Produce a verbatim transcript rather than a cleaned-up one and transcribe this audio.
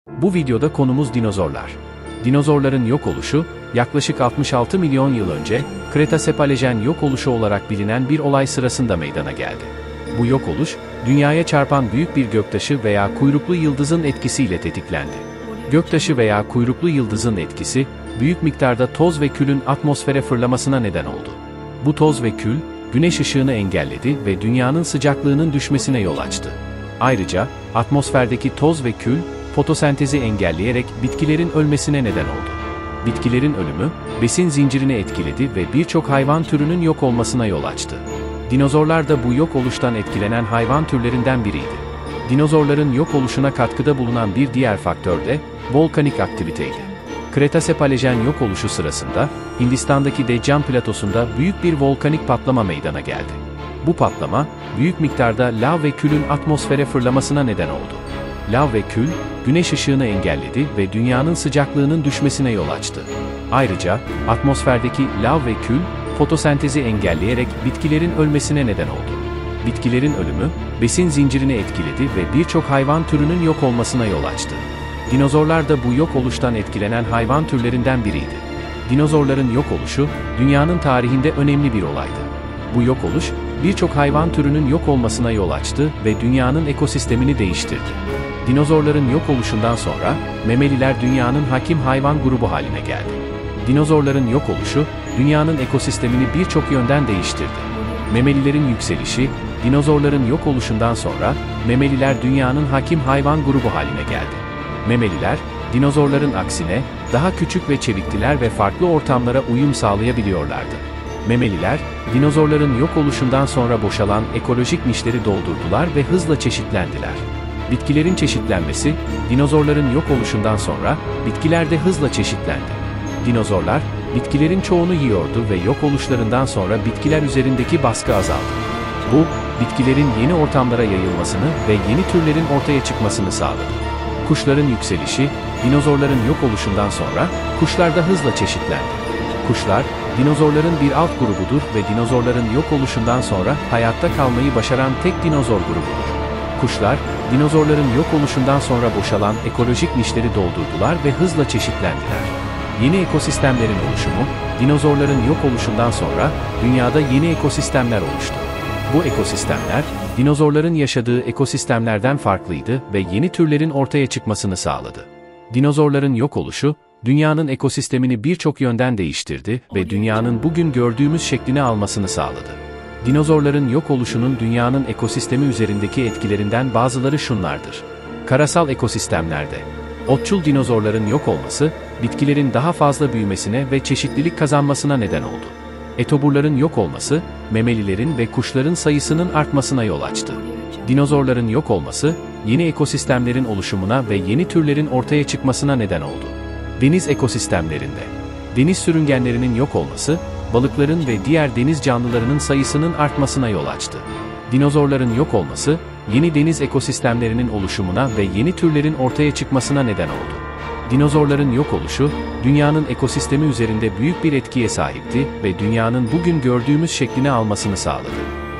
Bu videoda konumuz dinozorlar. Dinozorların yok oluşu, yaklaşık altmış altı milyon yıl önce, Kretasepalejen yok oluşu olarak bilinen bir olay sırasında meydana geldi. Bu yok oluş, dünyaya çarpan büyük bir göktaşı veya kuyruklu yıldızın etkisiyle tetiklendi. Göktaşı veya kuyruklu yıldızın etkisi, büyük miktarda toz ve külün atmosfere fırlamasına neden oldu. Bu toz ve kül, güneş ışığını engelledi ve dünyanın sıcaklığının düşmesine yol açtı. Ayrıca, atmosferdeki toz ve kül, fotosentezi engelleyerek bitkilerin ölmesine neden oldu. Bitkilerin ölümü, besin zincirini etkiledi ve birçok hayvan türünün yok olmasına yol açtı. Dinozorlar da bu yok oluştan etkilenen hayvan türlerinden biriydi. Dinozorların yok oluşuna katkıda bulunan bir diğer faktör de volkanik aktiviteydi. Kretasepalejen yok oluşu sırasında, Hindistan'daki Deccan platosunda büyük bir volkanik patlama meydana geldi. Bu patlama, büyük miktarda lav ve külün atmosfere fırlamasına neden oldu. Lav ve kül, güneş ışığını engelledi ve dünyanın sıcaklığının düşmesine yol açtı. Ayrıca, atmosferdeki lav ve kül, fotosentezi engelleyerek bitkilerin ölmesine neden oldu. Bitkilerin ölümü, besin zincirini etkiledi ve birçok hayvan türünün yok olmasına yol açtı. Dinozorlar da bu yok oluştan etkilenen hayvan türlerinden biriydi. Dinozorların yok oluşu, dünyanın tarihinde önemli bir olaydı. Bu yok oluş, birçok hayvan türünün yok olmasına yol açtı ve dünyanın ekosistemini değiştirdi. Dinozorların yok oluşundan sonra, memeliler dünyanın hakim hayvan grubu haline geldi. Dinozorların yok oluşu, dünyanın ekosistemini birçok yönden değiştirdi. Memelilerin yükselişi, dinozorların yok oluşundan sonra, memeliler dünyanın hakim hayvan grubu haline geldi. Memeliler, dinozorların aksine, daha küçük ve çeviktiler ve farklı ortamlara uyum sağlayabiliyorlardı. Memeliler, dinozorların yok oluşundan sonra boşalan ekolojik nişleri doldurdular ve hızla çeşitlendiler. Bitkilerin çeşitlenmesi, dinozorların yok oluşundan sonra, bitkiler de hızla çeşitlendi. Dinozorlar, bitkilerin çoğunu yiyordu ve yok oluşlarından sonra bitkiler üzerindeki baskı azaldı. Bu, bitkilerin yeni ortamlara yayılmasını ve yeni türlerin ortaya çıkmasını sağladı. Kuşların yükselişi, dinozorların yok oluşundan sonra, kuşlar da hızla çeşitlendi. Kuşlar, dinozorların bir alt grubudur ve dinozorların yok oluşundan sonra hayatta kalmayı başaran tek dinozor grubudur. Kuşlar, dinozorların yok oluşundan sonra boşalan ekolojik nişleri doldurdular ve hızla çeşitlendiler. Yeni ekosistemlerin oluşumu, dinozorların yok oluşundan sonra dünyada yeni ekosistemler oluştu. Bu ekosistemler, dinozorların yaşadığı ekosistemlerden farklıydı ve yeni türlerin ortaya çıkmasını sağladı. Dinozorların yok oluşu, dünyanın ekosistemini birçok yönden değiştirdi ve dünyanın bugün gördüğümüz şeklini almasını sağladı. Dinozorların yok oluşunun dünyanın ekosistemi üzerindeki etkilerinden bazıları şunlardır. Karasal ekosistemlerde, otçul dinozorların yok olması, bitkilerin daha fazla büyümesine ve çeşitlilik kazanmasına neden oldu. Etoburların yok olması, memelilerin ve kuşların sayısının artmasına yol açtı. Dinozorların yok olması, yeni ekosistemlerin oluşumuna ve yeni türlerin ortaya çıkmasına neden oldu. Deniz ekosistemlerinde, deniz sürüngenlerinin yok olması, balıkların ve diğer deniz canlılarının sayısının artmasına yol açtı. Dinozorların yok olması, yeni deniz ekosistemlerinin oluşumuna ve yeni türlerin ortaya çıkmasına neden oldu. Dinozorların yok oluşu, dünyanın ekosistemi üzerinde büyük bir etkiye sahipti ve dünyanın bugün gördüğümüz şeklini almasını sağladı.